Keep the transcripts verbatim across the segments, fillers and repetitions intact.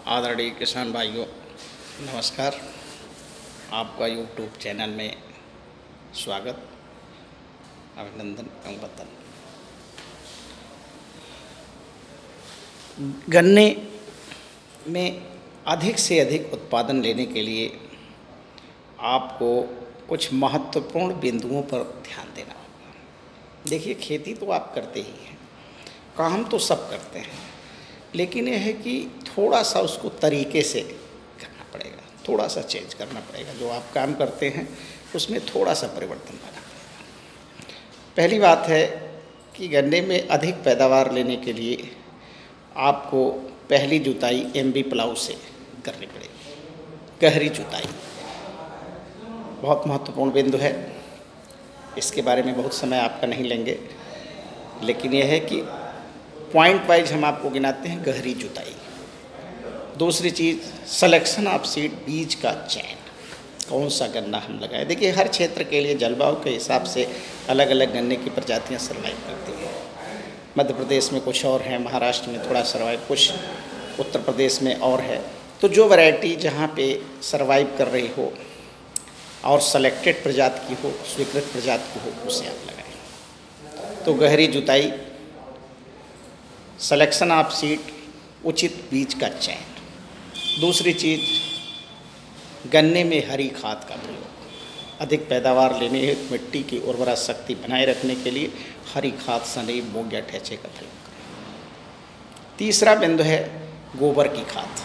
आदरणीय किसान भाइयों, नमस्कार। आपका यूट्यूब चैनल में स्वागत, अभिनंदन एवं वंदन। गन्ने में अधिक से अधिक उत्पादन लेने के लिए आपको कुछ महत्वपूर्ण बिंदुओं पर ध्यान देना होगा। देखिए, खेती तो आप करते ही हैं, काम तो सब करते हैं, लेकिन यह है कि थोड़ा सा उसको तरीके से करना पड़ेगा, थोड़ा सा चेंज करना पड़ेगा। जो आप काम करते हैं उसमें थोड़ा सा परिवर्तन लाना पड़ेगा। पहली बात है कि गन्ने में अधिक पैदावार लेने के लिए आपको पहली जुताई एम बी प्लाऊ से करनी पड़ेगी। गहरी जुताई बहुत महत्वपूर्ण बिंदु है, इसके बारे में बहुत समय आपका नहीं लेंगे, लेकिन यह है कि पॉइंट वाइज हम आपको गिनाते हैं। गहरी जुताई। दूसरी चीज़, सिलेक्शन ऑफ सीड, बीज का चयन, कौन सा गन्ना हम लगाएं। देखिए, हर क्षेत्र के लिए जलवायु के हिसाब से अलग अलग गन्ने की प्रजातियां सर्वाइव करती हैं। मध्य प्रदेश में कुछ और हैं, महाराष्ट्र में थोड़ा सर्वाइव, कुछ उत्तर प्रदेश में और है। तो जो वैरायटी जहाँ पे सर्वाइव कर रही हो और सेलेक्टेड प्रजाति की हो, स्वीकृत प्रजाति की हो, उसे आप लगाएं। तो गहरी जुताई, सिलेक्शन ऑफ सीड, उचित बीज का चयन। दूसरी चीज़, गन्ने में हरी खाद का प्रयोग। अधिक पैदावार लेने हेतु मिट्टी की उर्वरा शक्ति बनाए रखने के लिए हरी खाद, सनई, मूंग या ठेचे का प्रयोग करें। तीसरा बिंदु है गोबर की खाद।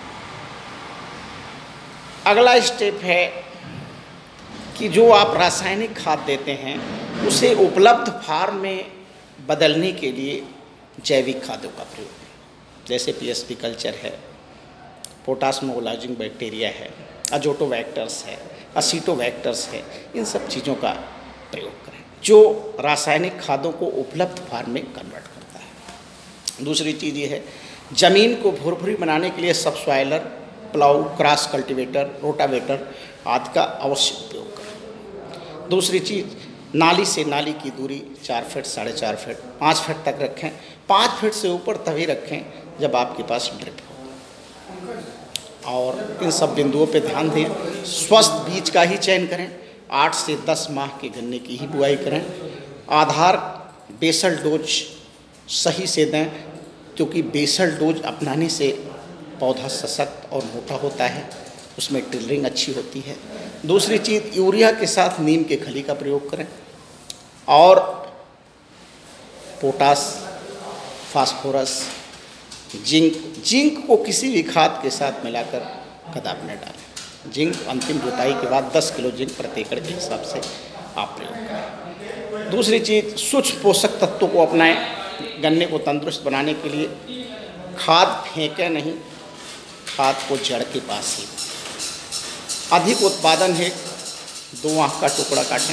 अगला स्टेप है कि जो आप रासायनिक खाद देते हैं उसे उपलब्ध फार्म में बदलने के लिए जैविक खादों का प्रयोग, जैसे पी एस पी कल्चर है, पोटाश मोलाइजिंग बैक्टीरिया है, अजोटोबैक्टर्स है, असीटोबैक्टर्स है, इन सब चीज़ों का प्रयोग करें जो रासायनिक खादों को उपलब्ध फार्म में कन्वर्ट करता है। दूसरी चीज़ ये है, ज़मीन को भुरभुरी बनाने के लिए subsoiler, plough, cross cultivator, rotavator आदि का अवश्य उपयोग करें। दूसरी चीज़, नाली से नाली की दूरी चार फीट, साढ़े चार फीट, पाँच फीट तक रखें। पाँच फीट से ऊपर तभी रखें जब आपके पास ड्रिप हो। और इन सब बिंदुओं पे ध्यान दें। स्वस्थ बीज का ही चयन करें। आठ से दस माह के गन्ने की ही बुआई करें। आधार बेसल डोज सही से दें, क्योंकि बेसल डोज अपनाने से पौधा सशक्त और मोटा होता है, उसमें टिलरिंग अच्छी होती है। दूसरी चीज़, यूरिया के साथ नीम के खली का प्रयोग करें और पोटास, फास्फोरस, जिंक जिंक को किसी भी खाद के साथ मिलाकर कदाप न डालें। जिंक अंतिम जुताई के बाद दस किलो जिंक प्रति एकड़ के हिसाब से आप प्रयोग करें। दूसरी चीज़, सूक्ष्म पोषक तत्वों को अपनाएं। गन्ने को तंदुरुस्त बनाने के लिए खाद फेंकें नहीं, खाद को जड़ के पास ही। अधिक उत्पादन है, दो आँख का टुकड़ा काटें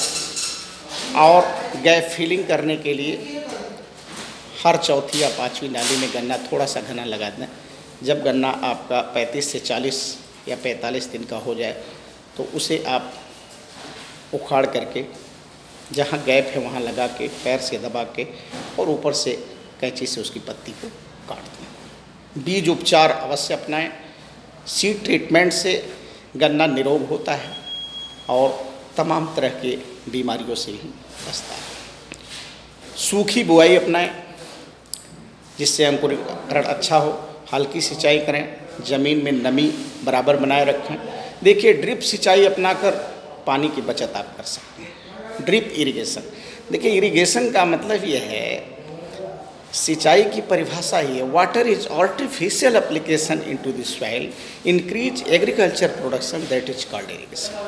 और गैप फिलिंग करने के लिए हर चौथी या पाँचवीं नाली में गन्ना थोड़ा सा घना लगा दें। जब गन्ना आपका पैंतीस से चालीस या पैंतालीस दिन का हो जाए तो उसे आप उखाड़ करके जहाँ गैप है वहाँ लगा के पैर से दबा के और ऊपर से कैंची से उसकी पत्ती को काट दें। बीज उपचार अवश्य अपनाएं। सीड ट्रीटमेंट से गन्ना निरोग होता है और तमाम तरह के बीमारियों से भी बचता है। सूखी बुआई अपनाएं जिससे अंकुरीकरण अच्छा हो। हल्की सिंचाई करें, ज़मीन में नमी बराबर बनाए रखें। देखिए, ड्रिप सिंचाई अपनाकर पानी की बचत आप कर सकते हैं। ड्रिप इरिगेशन, देखिए इरिगेशन का मतलब यह है, सिंचाई की परिभाषा ही है, water is artificial application into the soil increase agriculture production, that is called irrigation.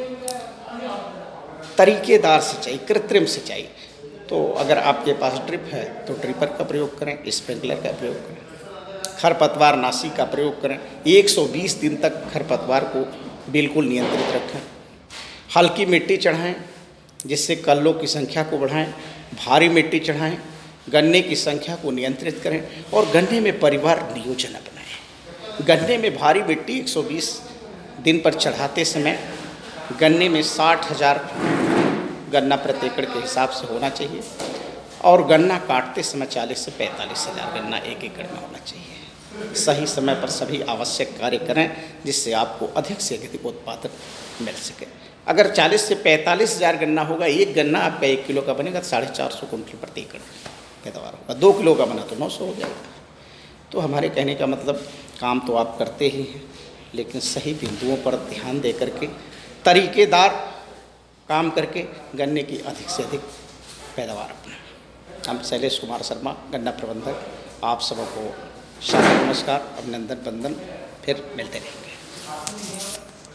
तरीकेदार सिंचाई, कृत्रिम सिंचाई। तो अगर आपके पास ड्रिप है तो ड्रिपर का प्रयोग करें, स्प्रिंकलर का प्रयोग करें। खरपतवार नाशी का प्रयोग करें। एक सौ बीस दिन तक खरपतवार को बिल्कुल नियंत्रित रखें। हल्की मिट्टी चढ़ाएं जिससे कल्लों की संख्या को बढ़ाएं। भारी मिट्टी चढ़ाएं, गन्ने की संख्या को नियंत्रित करें और गन्ने में परिवार नियोजन अपनाएं। गन्ने में भारी मिट्टी एक सौ बीस दिन पर चढ़ाते समय गन्ने में साठ हज़ार गन्ना प्रति एकड़ के हिसाब से होना चाहिए और गन्ना काटते समय चालीस से पैंतालीस हज़ार गन्ना एक एकड़ में होना चाहिए। सही समय पर सभी आवश्यक कार्य करें जिससे आपको अधिक से अधिक उत्पादन मिल सके। अगर चालीस से पैंतालीस हज़ार गन्ना होगा, एक गन्ना आपका एक किलो का बनेगा तो साढ़े चार सौ कुंटल प्रति एकड़ पैदावार होगा। दो किलो का बना तो नौ सौ हो जाएगा। तो हमारे कहने का मतलब काम तो आप करते ही हैं, लेकिन सही बिंदुओं पर ध्यान दे करके तरीक़ेदार काम करके गन्ने की अधिक से अधिक पैदावार अपनाएं। हम शैलेश कुमार शर्मा, गन्ना प्रबंधक, आप सबको शाबाश नमस्कार, अभिनंदन, वंदन। फिर मिलते रहेंगे।